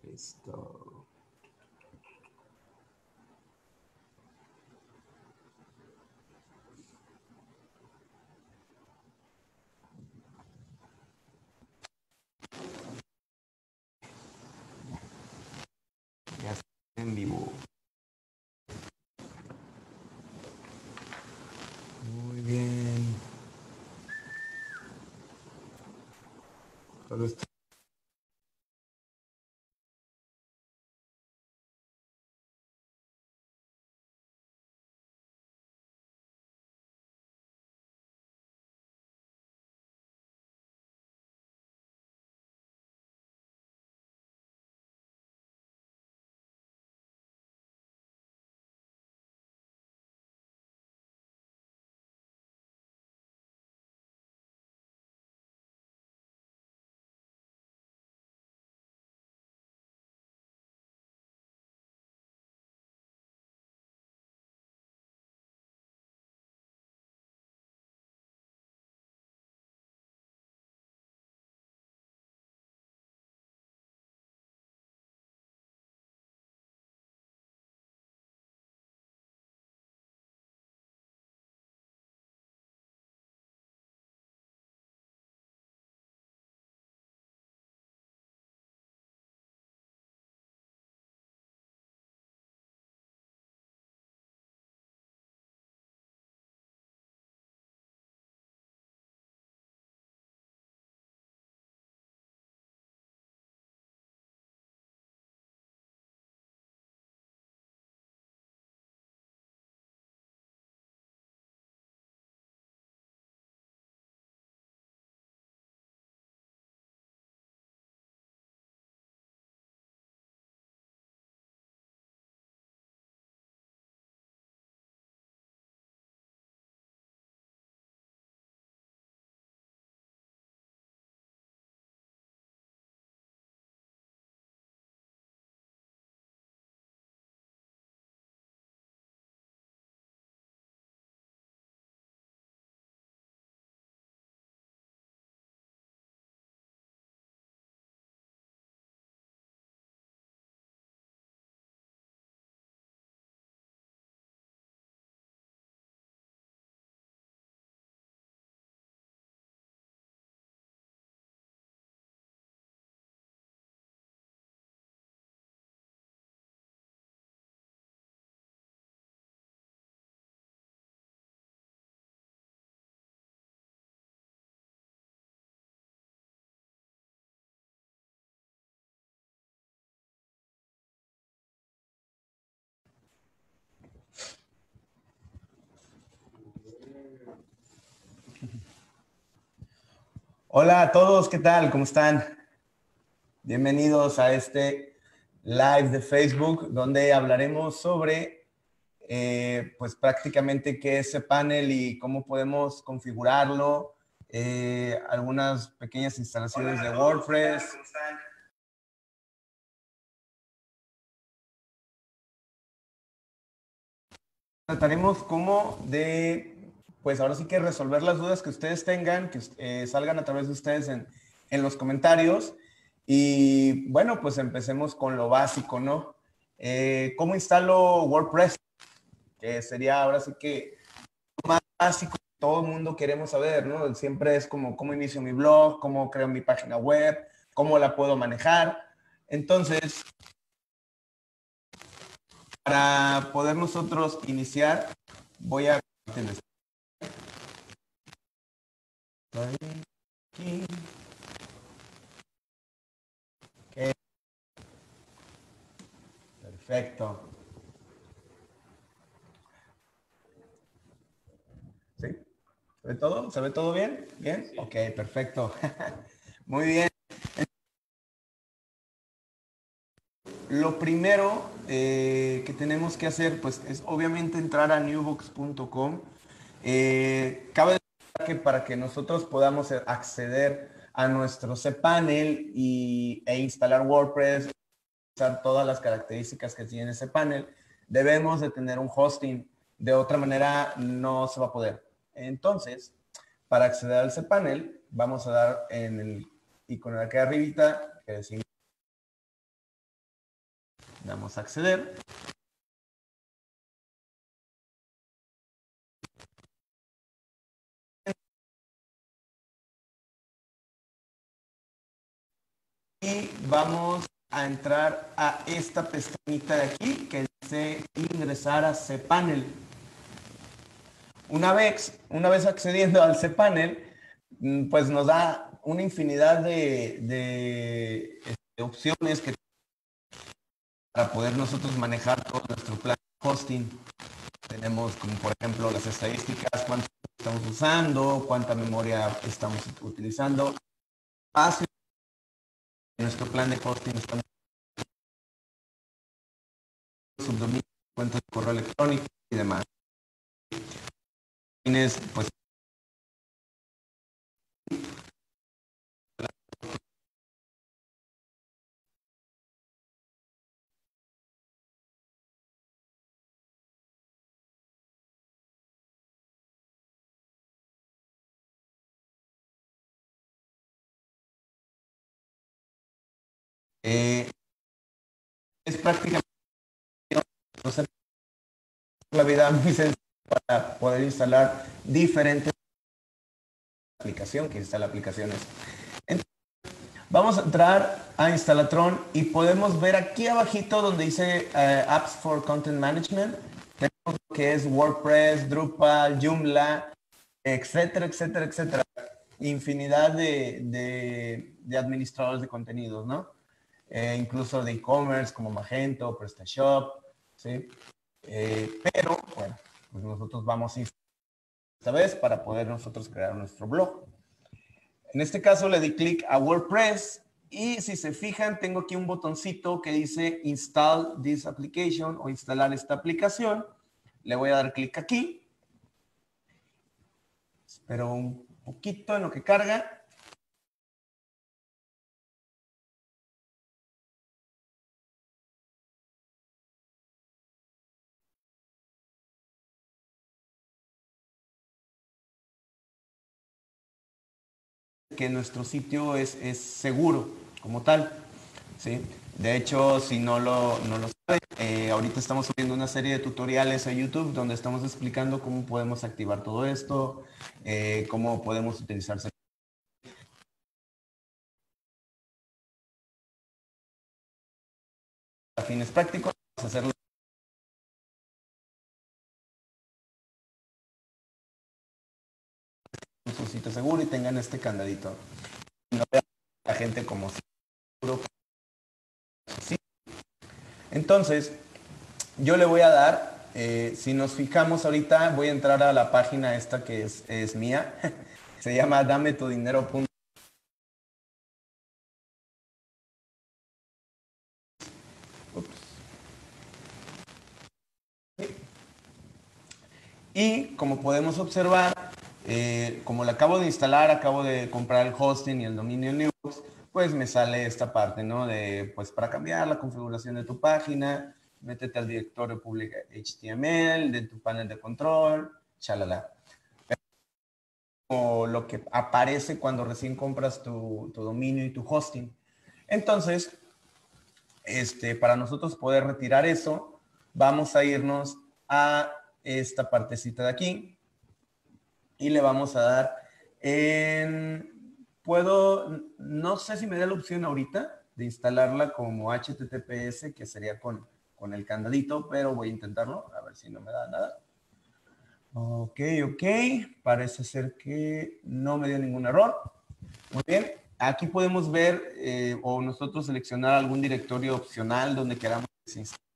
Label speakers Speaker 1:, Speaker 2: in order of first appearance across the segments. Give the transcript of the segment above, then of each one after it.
Speaker 1: Listo. Ya está en vivo. Muy bien. Solo estoy... Hola a todos, ¿qué tal? ¿Cómo están? Bienvenidos a este live de Facebook donde hablaremos sobre pues prácticamente qué es cPanel y cómo podemos configurarlo, algunas pequeñas instalaciones de WordPress. Trataremos como de, pues ahora sí que resolver las dudas que ustedes tengan, que salgan a través de ustedes en los comentarios. Y bueno, pues empecemos con lo básico, ¿no? ¿Cómo instalo WordPress? Que sería ahora sí que lo más básico que todo el mundo queremos saber, ¿no? Siempre es como cómo inicio mi blog, cómo creo mi página web, cómo la puedo manejar. Entonces, para poder nosotros iniciar, voy a compartirles aquí. Okay. Perfecto. ¿Sí? ¿Se ve todo? ¿Se ve todo bien? ¿Bien? Sí. Ok, perfecto. Muy bien. Lo primero que tenemos que hacer, pues, es obviamente entrar a newbox.com. Cabe destacar que para que nosotros podamos acceder a nuestro cPanel e instalar WordPress, usar todas las características que tiene ese panel, debemos de tener un hosting. De otra manera, no se va a poder. Entonces, para acceder al cPanel, vamos a dar en el icono de aquí arribita, que decimos Damos a acceder. Y vamos a entrar a esta pestañita de aquí que dice ingresar a cPanel. Una vez accediendo al cPanel, pues nos da una infinidad de opciones que para poder nosotros manejar todo nuestro plan de hosting. Tenemos como por ejemplo las estadísticas, cuánto estamos usando, cuánta memoria estamos utilizando, espacio en nuestro plan de hosting, estamos subdominio, cuentas de correo electrónico y demás. Pues es prácticamente no sé, la vida muy sencilla para poder instalar diferentes aplicaciones, que instala aplicaciones. Entonces, vamos a entrar a Instalatron y podemos ver aquí abajito donde dice Apps for Content Management. Tenemos lo que es WordPress, Drupal, Joomla, etcétera, etcétera, etcétera. Infinidad de administradores de contenidos, ¿no? Incluso de e-commerce como Magento, PrestaShop, ¿sí? Pero, bueno, pues nosotros vamos a esta vez para poder nosotros crear nuestro blog. En este caso le di clic a WordPress y si se fijan tengo aquí un botoncito que dice Install this application o instalar esta aplicación. Le voy a dar clic aquí. Espero un poquito en lo que carga. Que nuestro sitio es seguro como tal, ¿sí? De hecho, si no lo saben, ahorita estamos subiendo una serie de tutoriales a YouTube donde estamos explicando cómo podemos activar todo esto, cómo podemos utilizar a fines prácticos, vamos a hacerlo en su sitio seguro y tengan este candadito. No vean a la gente como seguro. Sí. Entonces, yo le voy a dar, si nos fijamos ahorita, voy a entrar a la página esta que es mía. Se llama dametudinero.com. Y como podemos observar, como lo acabo de instalar, acabo de comprar el hosting y el dominio en Linux, pues me sale esta parte, ¿no? De, pues para cambiar la configuración de tu página, métete al directorio público HTML, de tu panel de control, chalala. O lo que aparece cuando recién compras tu dominio y tu hosting. Entonces, para nosotros poder retirar eso, vamos a irnos a esta partecita de aquí y le vamos a dar no sé si me da la opción ahorita de instalarla como HTTPS, que sería con el candadito, pero voy a intentarlo, a ver si no me da nada. Ok, parece ser que no me dio ningún error. Muy bien, aquí podemos ver o nosotros seleccionar algún directorio opcional donde queramos que se instale.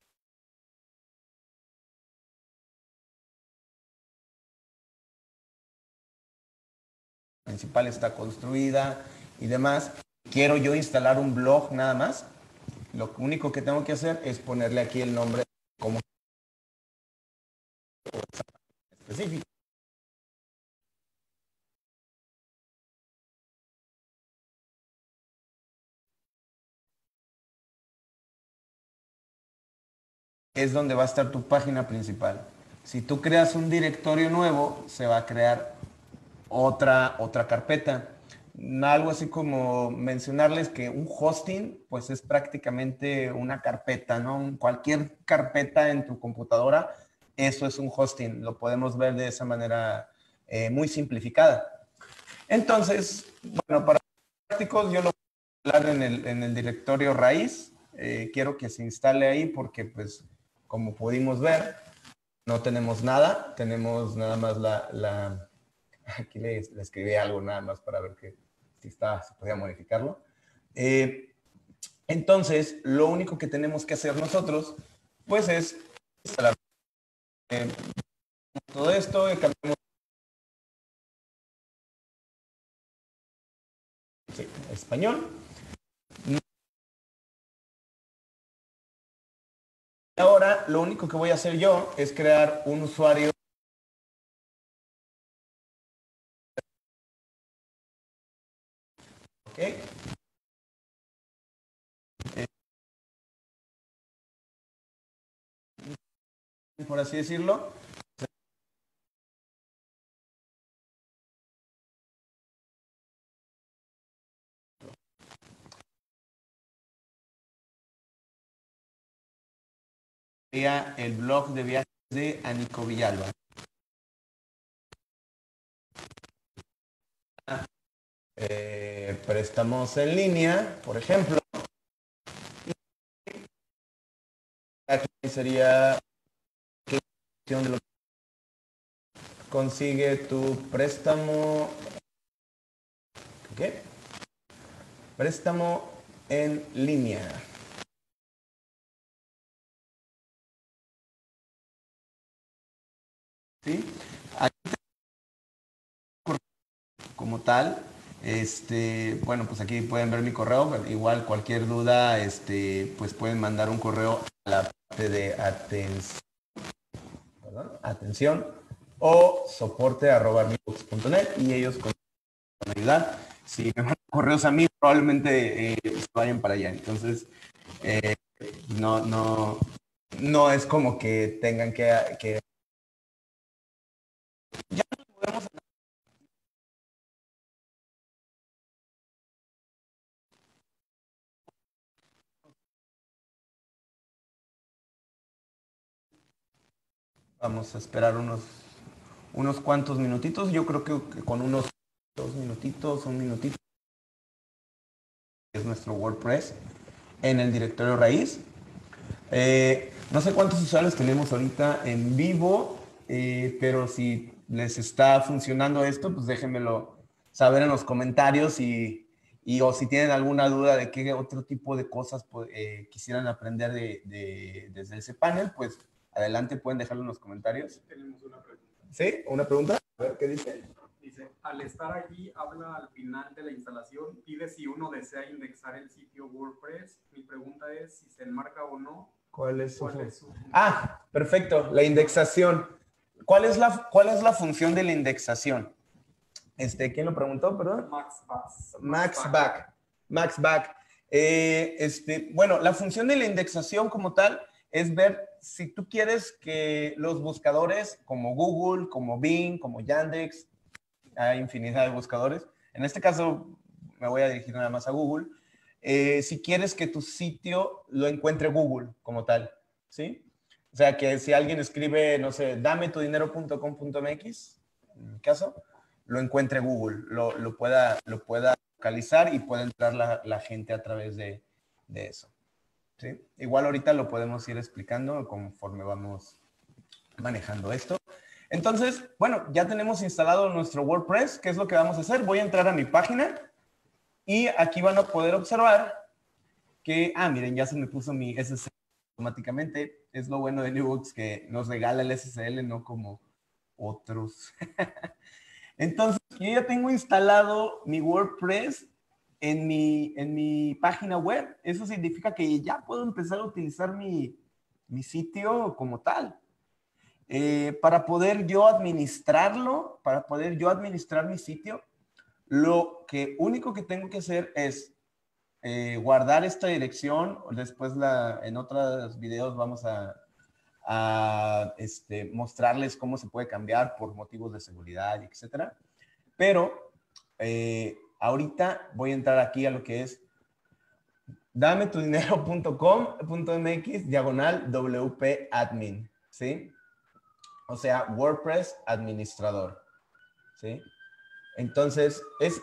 Speaker 1: Principal está construida y demás. Quiero yo instalar un blog nada más. Lo único que tengo que hacer es ponerle aquí el nombre como específico. Es donde va a estar tu página principal. Si tú creas un directorio nuevo, se va a crear otra carpeta. algo así como mencionarles que un hosting, pues es prácticamente una carpeta, ¿no? Cualquier carpeta en tu computadora, eso es un hosting. Lo podemos ver de esa manera muy simplificada. Entonces, bueno, para prácticos yo lo voy a hablar en el directorio raíz. Quiero que se instale ahí porque, pues, como pudimos ver, no tenemos nada. Tenemos nada más aquí le escribí algo nada más para ver que si se podía modificarlo. Entonces, lo único que tenemos que hacer nosotros, pues es instalar todo esto, cambiamos español. Ahora, lo único que voy a hacer yo es crear un usuario. ¿Ok? Por así decirlo. Sería el blog de viajes de Anico Villalba. Préstamos en línea, por ejemplo. Aquí sería de lo consigue tu préstamo. ¿Qué? Préstamo en línea. ¿Sí? Como tal, bueno, pues aquí pueden ver mi correo, pero igual cualquier duda, pues pueden mandar un correo a la parte de atención o soporte@mibooks.net y ellos van a ayudar. Si me mandan correos a mí, probablemente se vayan para allá. Entonces, eh, no, no, no es como que tengan que ya podemos. Vamos a esperar unos cuantos minutitos. Yo creo que con unos 2 minutitos, un minutito, es nuestro WordPress en el directorio raíz. No sé cuántos usuarios tenemos ahorita en vivo, pero si les está funcionando esto, pues déjenmelo saber en los comentarios o si tienen alguna duda de qué otro tipo de cosas quisieran aprender desde ese panel, pues adelante, pueden dejarlo en los comentarios.
Speaker 2: Tenemos una pregunta.
Speaker 1: ¿Sí? ¿Una pregunta? A ver, ¿qué dice?
Speaker 2: Dice, al estar allí, habla al final de la instalación, pide si uno desea indexar el sitio WordPress. Mi pregunta es si se enmarca o no.
Speaker 1: ¿Cuál es su
Speaker 2: función?
Speaker 1: Ah, perfecto, la indexación. ¿Cuál es la función de la indexación? ¿Quién lo preguntó, perdón? Max Back. Max Back. Bueno, la función de la indexación como tal es ver si tú quieres que los buscadores como Google, como Bing, como Yandex, hay infinidad de buscadores. En este caso me voy a dirigir nada más a Google. Si quieres que tu sitio lo encuentre Google como tal, ¿sí? O sea, que si alguien escribe, no sé, dametudinero.com.mx, en mi caso, lo encuentre Google, lo pueda localizar y pueda entrar la gente a través de eso. ¿Sí? Igual ahorita lo podemos ir explicando conforme vamos manejando esto. Entonces, bueno, ya tenemos instalado nuestro WordPress. ¿Qué es lo que vamos a hacer? Voy a entrar a mi página y aquí van a poder observar que, miren, ya se me puso mi SSL automáticamente. Es lo bueno de NewBooks que nos regala el SSL, no como otros. Entonces, yo ya tengo instalado mi WordPress en mi página web. Eso significa que ya puedo empezar a utilizar mi sitio como tal. Para poder yo administrarlo, para poder yo administrar mi sitio, lo único que tengo que hacer es guardar esta dirección. Después en otros videos vamos a mostrarles cómo se puede cambiar por motivos de seguridad, etcétera. Pero ahorita voy a entrar aquí a lo que es dametudinero.com.mx /WP-admin, ¿sí? O sea, WordPress administrador, ¿sí? Entonces,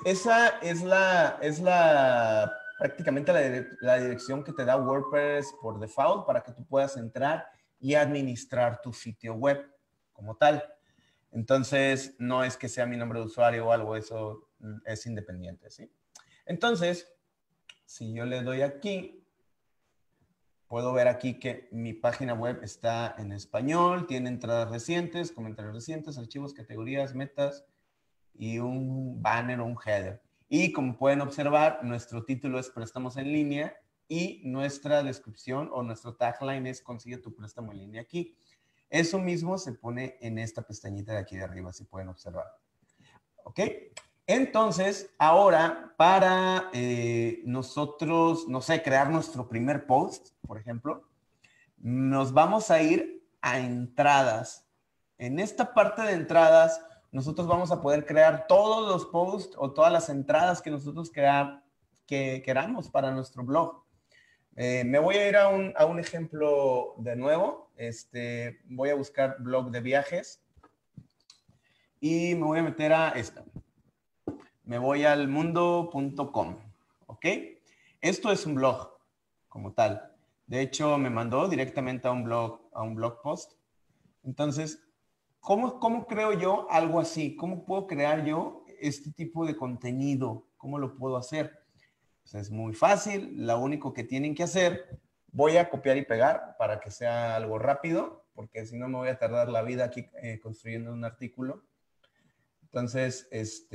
Speaker 1: esa es prácticamente la dirección que te da WordPress por default para que tú puedas entrar y administrar tu sitio web como tal. Entonces, no es que sea mi nombre de usuario o algo, eso es independiente, ¿sí? Entonces, si yo le doy aquí, puedo ver aquí que mi página web está en español, tiene entradas recientes, comentarios recientes, archivos, categorías, metas y un banner o un header. Y como pueden observar, nuestro título es préstamos en línea y nuestra descripción o nuestro tagline es consigue tu préstamo en línea aquí. Eso mismo se pone en esta pestañita de aquí de arriba, si pueden observar. ¿Ok? Entonces, ahora para nosotros, no sé, crear nuestro primer post, por ejemplo, nos vamos a ir a entradas. En esta parte de entradas, nosotros vamos a poder crear todos los posts o todas las entradas que nosotros queramos para nuestro blog. Me voy a ir a un ejemplo de nuevo. Voy a buscar blog de viajes y me voy a meter a esta. Me voy al mundo.com, ¿ok? Esto es un blog como tal. De hecho, me mandó directamente a un blog post. Entonces, ¿cómo creo yo algo así? ¿Cómo puedo crear yo este tipo de contenido? ¿Cómo lo puedo hacer? Pues es muy fácil. Lo único que tienen que hacer, voy a copiar y pegar para que sea algo rápido, porque si no me voy a tardar la vida aquí construyendo un artículo. Entonces,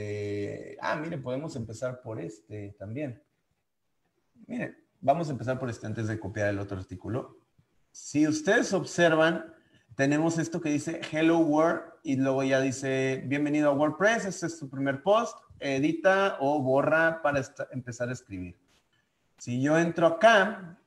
Speaker 1: mire, podemos empezar por este también. Miren, vamos a empezar por este antes de copiar el otro artículo. Si ustedes observan, tenemos esto que dice Hello World y luego ya dice bienvenido a WordPress, este es tu primer post, edita o borra para empezar a escribir. Si yo entro acá,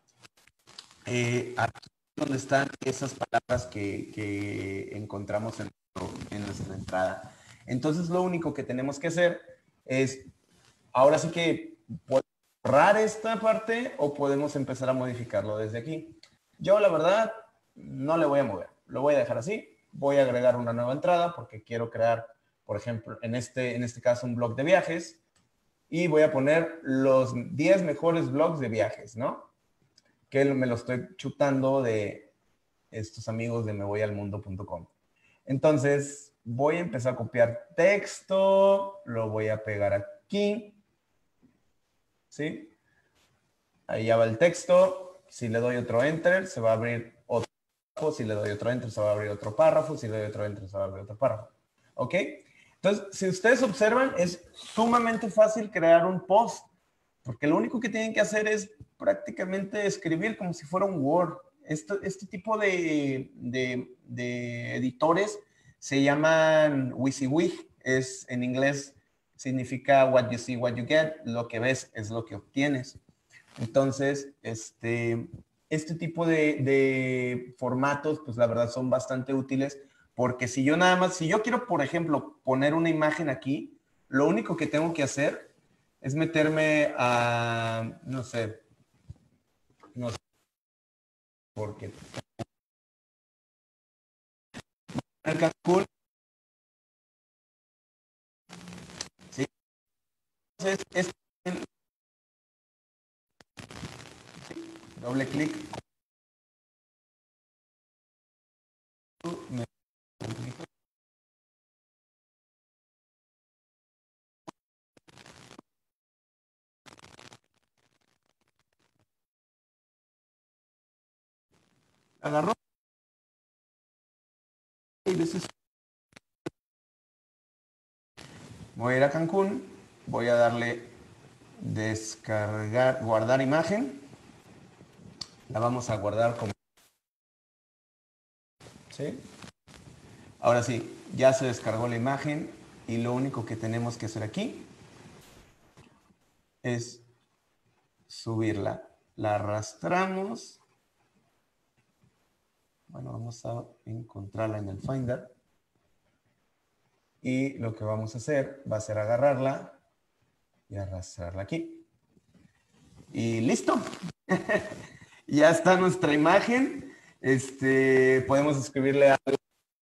Speaker 1: aquí donde están esas palabras que encontramos en nuestra entrada. Entonces lo único que tenemos que hacer es, ahora sí que borrar esta parte o podemos empezar a modificarlo desde aquí. Yo la verdad no le voy a mover, lo voy a dejar así. Voy a agregar una nueva entrada porque quiero crear, por ejemplo, en este caso un blog de viajes y voy a poner los 10 mejores blogs de viajes, ¿no? Que me lo estoy chutando de estos amigos de mevoyalmundo.com. Entonces voy a empezar a copiar texto, lo voy a pegar aquí, ¿sí? Ahí ya va el texto. Si le doy otro enter, se va a abrir otro párrafo. Si le doy otro enter, se va a abrir otro párrafo. Si le doy otro enter, se va a abrir otro párrafo. ¿Ok? Entonces, si ustedes observan, es sumamente fácil crear un post, porque lo único que tienen que hacer es prácticamente escribir como si fuera un Word. Este tipo de editores se llaman WYSIWYG. En inglés significa what you see, what you get. Lo que ves es lo que obtienes. Entonces, este tipo de formatos, pues la verdad son bastante útiles porque si yo quiero, por ejemplo, poner una imagen aquí, lo único que tengo que hacer es meterme a, no sé, porque el Cancún, ¿sí? Entonces, doble clic, me agarró y voy a ir a Cancún, voy a darle descargar, guardar imagen, la vamos a guardar como, ¿sí? Ahora sí, ya se descargó la imagen y lo único que tenemos que hacer aquí es subirla. La arrastramos. Bueno, vamos a encontrarla en el Finder. Y lo que vamos a hacer va a ser agarrarla y arrastrarla aquí. Y listo. Ya está nuestra imagen. Podemos escribirle algo.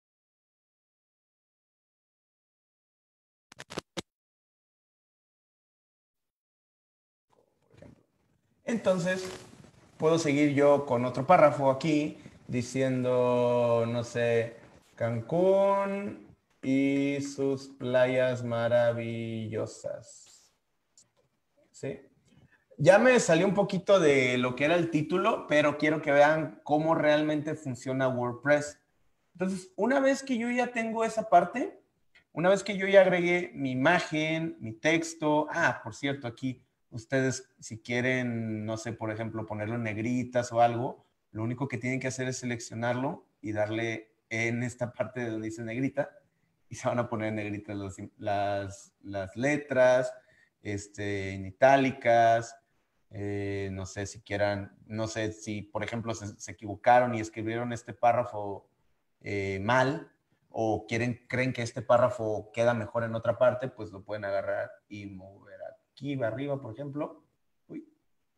Speaker 1: Entonces, puedo seguir yo con otro párrafo aquí diciendo, no sé, Cancún y sus playas maravillosas. ¿Sí? Ya me salió un poquito de lo que era el título, pero quiero que vean cómo realmente funciona WordPress. Entonces, una vez que yo ya tengo esa parte, una vez que yo ya agregué mi imagen, mi texto, por cierto, aquí ustedes si quieren, no sé, por ejemplo, ponerlo en negritas o algo, lo único que tienen que hacer es seleccionarlo y darle en esta parte de donde dice negrita y se van a poner en negritas las letras, en itálicas, no sé si quieran, no sé si por ejemplo se equivocaron y escribieron este párrafo mal o creen que este párrafo queda mejor en otra parte, pues lo pueden agarrar y mover aquí arriba, por ejemplo. Uy.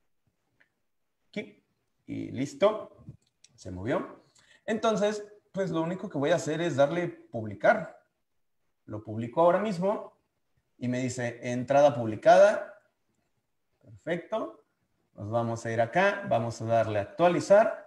Speaker 1: Aquí. Y listo. Se movió. Entonces, pues lo único que voy a hacer es darle publicar. Lo publico ahora mismo y me dice entrada publicada. Perfecto. Nos vamos a ir acá, vamos a darle a actualizar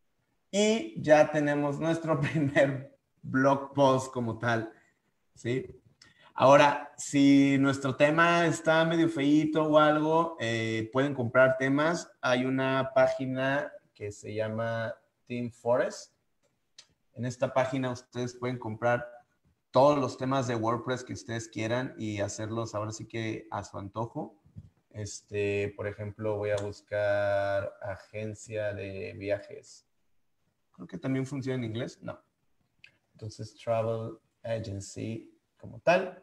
Speaker 1: y ya tenemos nuestro primer blog post como tal, ¿sí? Ahora, si nuestro tema está medio feíto o algo, pueden comprar temas. Hay una página que se llama Team Forest. En esta página ustedes pueden comprar todos los temas de WordPress que ustedes quieran y hacerlos ahora sí que a su antojo. Por ejemplo, voy a buscar agencia de viajes. Creo que también funciona en inglés. No. Entonces, Travel Agency como tal.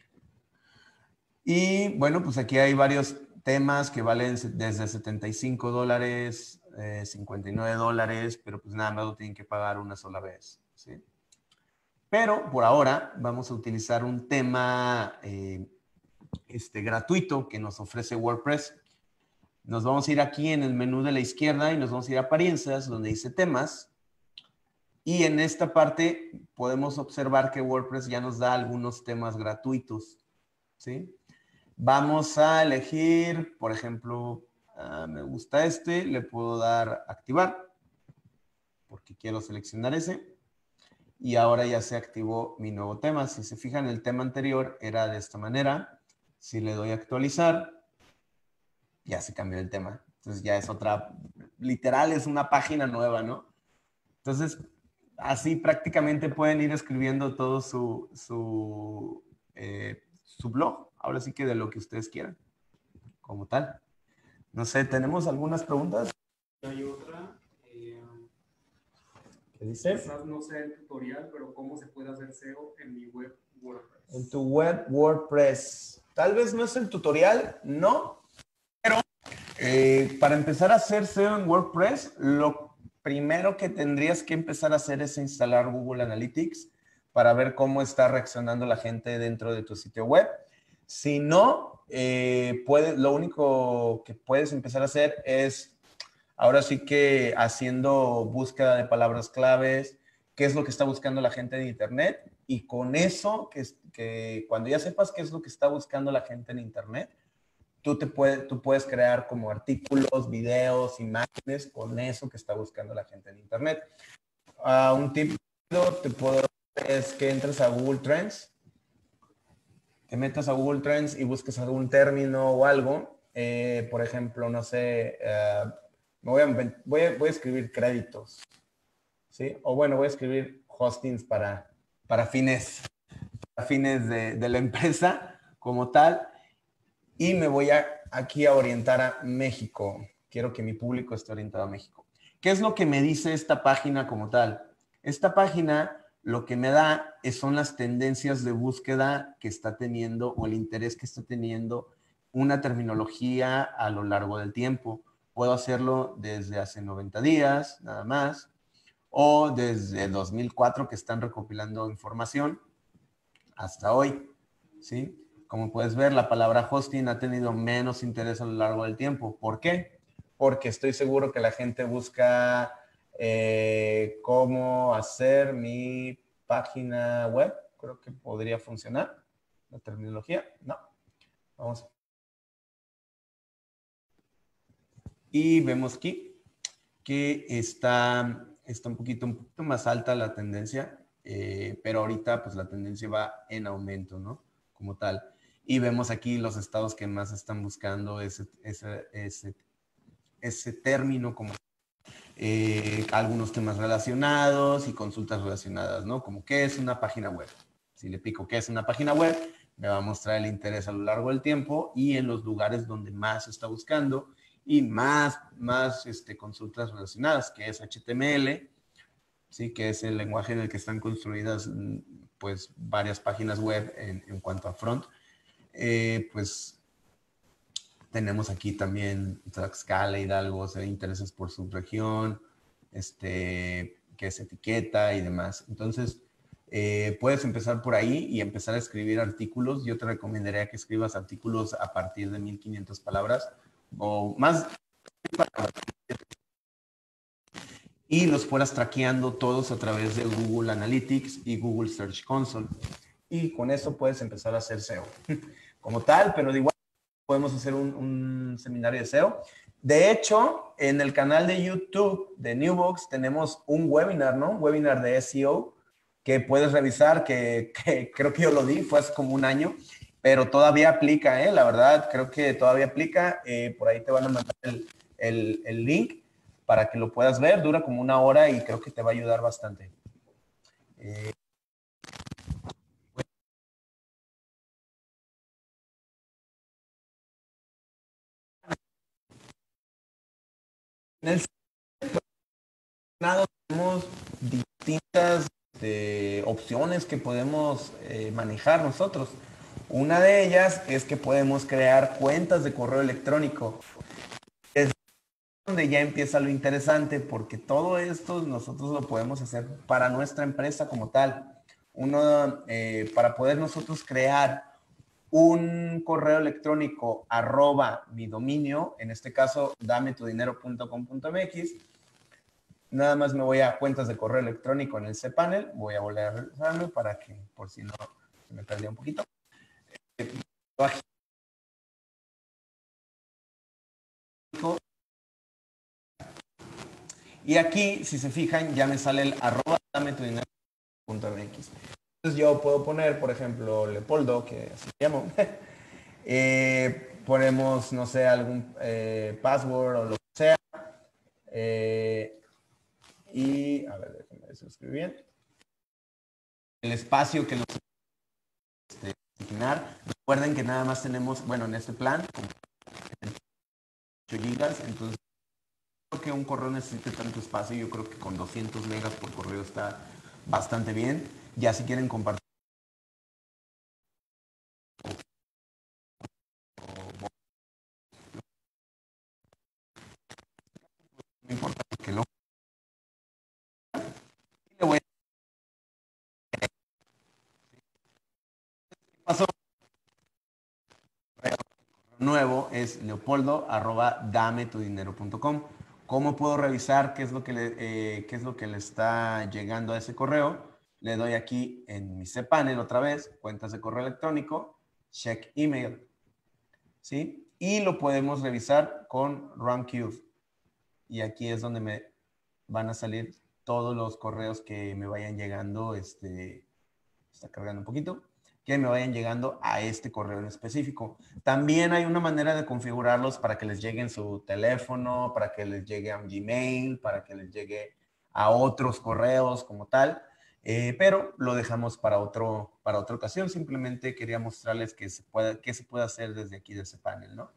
Speaker 1: Y bueno, pues aquí hay varios temas que valen desde $75, $59, pero pues nada más lo tienen que pagar una sola vez, ¿sí? Pero por ahora vamos a utilizar un tema gratuito que nos ofrece WordPress. Nos vamos a ir aquí en el menú de la izquierda y nos vamos a ir a apariencias donde dice temas. Y en esta parte podemos observar que WordPress ya nos da algunos temas gratuitos, ¿sí? Vamos a elegir, por ejemplo, me gusta le puedo dar activar, porque quiero seleccionar ese. Y ahora ya se activó mi nuevo tema. Si se fijan, el tema anterior era de esta manera. Si le doy a actualizar, ya se cambió el tema. Entonces ya es otra, literal es una página nueva, ¿no? Entonces, así prácticamente pueden ir escribiendo todo su blog. Ahora sí que de lo que ustedes quieran, como tal. No sé, ¿tenemos algunas preguntas?
Speaker 2: Hay otra.
Speaker 1: ¿Qué dice?
Speaker 2: Quizás no sea el tutorial, pero ¿cómo se puede hacer SEO en mi web WordPress?
Speaker 1: En tu web WordPress. Tal vez no es el tutorial, no. Pero para empezar a hacer SEO en WordPress, lo primero que tendrías que empezar a hacer es instalar Google Analytics para ver cómo está reaccionando la gente dentro de tu sitio web. Si no, lo único que puedes empezar a hacer es ahora sí que haciendo búsqueda de palabras claves, qué es lo que está buscando la gente en Internet y con eso, que cuando ya sepas qué es lo que está buscando la gente en Internet, tú puedes crear como artículos, videos, imágenes con eso que está buscando la gente en Internet. Un tip te puedo dar es que entres a Google Trends, te metas a Google Trends y busques algún término o algo. Por ejemplo, no sé, voy a escribir créditos, ¿sí? O bueno, voy a escribir hostings para fines de la empresa como tal. Y me voy aquí a orientar a México. Quiero que mi público esté orientado a México. ¿Qué es lo que me dice esta página como tal? Esta página lo que me da son las tendencias de búsqueda que está teniendo o el interés que está teniendo una terminología a lo largo del tiempo. Puedo hacerlo desde hace 90 días, nada más, o desde 2004 que están recopilando información hasta hoy, ¿sí? Como puedes ver, la palabra hosting ha tenido menos interés a lo largo del tiempo. ¿Por qué? Porque estoy seguro que la gente busca cómo hacer mi página web. Creo que podría funcionar la terminología. No. Vamos. Y vemos aquí que está un poquito más alta la tendencia, pero ahorita pues la tendencia va en aumento, ¿no? Como tal. Y vemos aquí los estados que más están buscando ese término, como algunos temas relacionados y consultas relacionadas, ¿no? Como qué es una página web. Si le pico qué es una página web, me va a mostrar el interés a lo largo del tiempo y en los lugares donde más se está buscando y más consultas relacionadas, que es HTML, ¿sí? Que es el lenguaje en el que están construidas pues varias páginas web en cuanto a front. Pues tenemos aquí también Tlaxcala, Hidalgo, o sea, intereses por su región, que es etiqueta y demás. Entonces, puedes empezar por ahí y empezar a escribir artículos. Yo te recomendaría que escribas artículos a partir de 1500 palabras o más y los fueras traqueando todos a través de Google Analytics y Google Search Console. Y con eso puedes empezar a hacer SEO como tal, pero de igual podemos hacer un seminario de SEO. De hecho, en el canal de YouTube de Newbox tenemos un webinar, ¿no? Un webinar de SEO que puedes revisar, que creo que yo lo di, fue hace como un año, pero todavía aplica, ¿eh? La verdad, creo que todavía aplica. Por ahí te van a mandar el link para que lo puedas ver. Dura como una hora y creo que te va a ayudar bastante. En el Senado tenemos distintas opciones que podemos manejar nosotros. Una de ellas es que podemos crear cuentas de correo electrónico. Es donde ya empieza lo interesante, porque todo esto nosotros lo podemos hacer para nuestra empresa como tal. Para poder nosotros crear un correo electrónico @ mi dominio, en este caso dametudinero.com.mx, nada más me voy a cuentas de correo electrónico en el cPanel, voy a volver a revisarme para que, por si no se me perdió un poquito. Y aquí, si se fijan, ya me sale el @dametudinero.mx. Entonces yo puedo poner, por ejemplo, Leopoldo, que así me llamo. Ponemos, no sé, algún password o lo que sea. Y, a ver, déjenme ver si lo escribí bien. El espacio que nos asignar. Recuerden que nada más tenemos, bueno, en este plan, como 8 gigas, entonces creo que un correo necesite tanto espacio. Yo creo que con 200 megas por correo está bastante bien. Ya si quieren compartir, no importa que lo le voy a paso nuevo es leopoldo@dametudinero.com. ¿Cómo puedo revisar qué es lo que le está llegando a ese correo? Le doy aquí en mi cPanel otra vez, cuentas de correo electrónico, check email, ¿sí? Y lo podemos revisar con RunQueue. Y aquí es donde me van a salir todos los correos que me vayan llegando, está cargando un poquito, que me vayan llegando a este correo en específico. También hay una manera de configurarlos para que les llegue en su teléfono, para que les llegue a un Gmail, para que les llegue a otros correos como tal, pero lo dejamos para otra ocasión. Simplemente quería mostrarles qué se puede hacer desde aquí de ese panel, ¿no?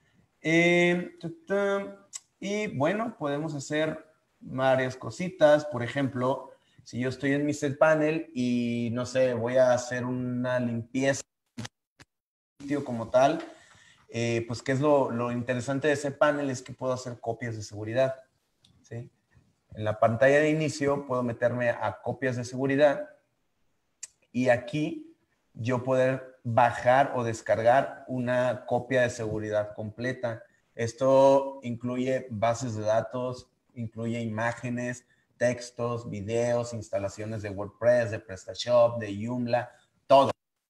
Speaker 1: Y bueno, podemos hacer varias cositas. Por ejemplo, si yo estoy en mi cPanel y no sé, voy a hacer una limpieza del sitio como tal, pues qué es lo interesante de ese panel es que puedo hacer copias de seguridad, ¿sí? En la pantalla de inicio puedo meterme a copias de seguridad y aquí yo bajar o descargar una copia de seguridad completa. Esto incluye bases de datos, incluye imágenes, textos, videos, instalaciones de WordPress, de PrestaShop, de Joomla, todo.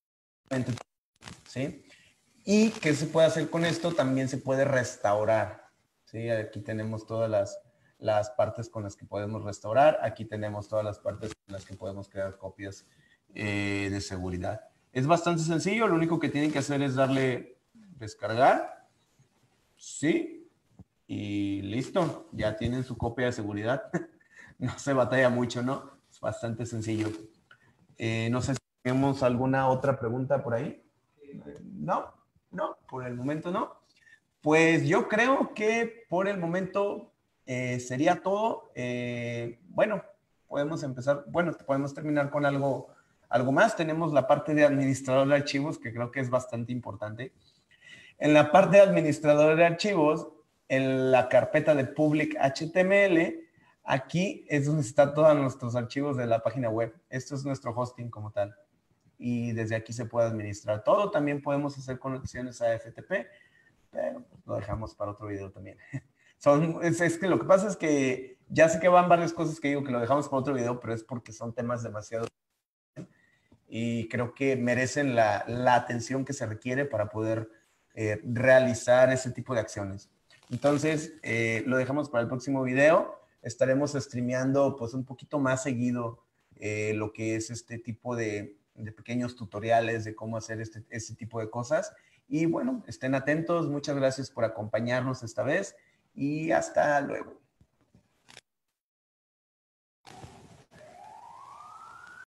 Speaker 1: ¿Sí? ¿Y qué se puede hacer con esto? También se puede restaurar. ¿Sí? Aquí tenemos todas las partes con las que podemos restaurar. Aquí tenemos todas las partes con las que podemos crear copias de seguridad. Es bastante sencillo. Lo único que tienen que hacer es darle descargar. Sí. Y listo. Ya tienen su copia de seguridad. No se batalla mucho, ¿no? Es bastante sencillo. No sé si tenemos alguna otra pregunta por ahí. No, no, por el momento no. Pues yo creo que por el momento sería todo. Bueno, podemos empezar, bueno, podemos terminar con algo más. Tenemos la parte de administrador de archivos, que creo que es bastante importante. En la parte de administrador de archivos, en la carpeta de public HTML, aquí es donde están todos nuestros archivos de la página web. Esto es nuestro hosting como tal. Y desde aquí se puede administrar todo. También podemos hacer conexiones a FTP, pero lo dejamos para otro video también. Es que lo que pasa es que ya sé que van varias cosas que digo que lo dejamos para otro video, pero es porque son temas demasiado y creo que merecen la atención que se requiere para poder realizar ese tipo de acciones. Entonces, lo dejamos para el próximo video. Estaremos streameando pues un poquito más seguido lo que es este tipo de pequeños tutoriales de cómo hacer este tipo de cosas. Y bueno, estén atentos. Muchas gracias por acompañarnos esta vez y hasta luego.